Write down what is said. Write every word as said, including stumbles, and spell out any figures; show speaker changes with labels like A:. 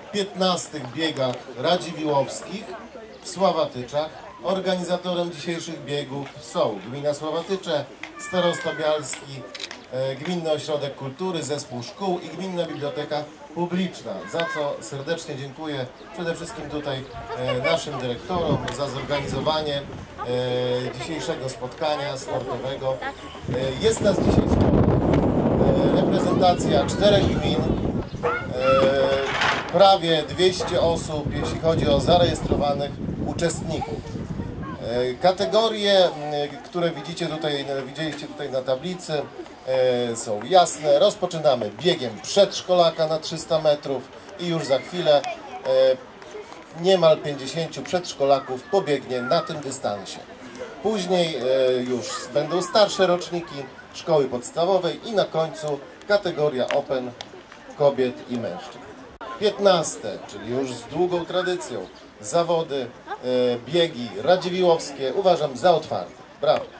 A: piętnastych biegach radziwiłowskich w Sławatyczach. Organizatorem dzisiejszych biegów są Gmina Sławatycze, Starosta Bialski, Gminny Ośrodek Kultury, Zespół Szkół i Gminna Biblioteka Publiczna, za co serdecznie dziękuję przede wszystkim tutaj naszym dyrektorom za zorganizowanie dzisiejszego spotkania sportowego. Jest nas dzisiaj sporo. Reprezentacja czterech gmin, prawie dwieście osób, jeśli chodzi o zarejestrowanych uczestników. Kategorie, które widzicie tutaj, widzieliście tutaj na tablicy, są jasne. Rozpoczynamy biegiem przedszkolaka na trzysta metrów i już za chwilę niemal pięćdziesięciu przedszkolaków pobiegnie na tym dystansie. Później już będą starsze roczniki szkoły podstawowej i na końcu kategoria Open kobiet i mężczyzn. piętnaste, czyli już z długą tradycją, zawody, biegi radziwiłowskie uważam za otwarte. Brawo!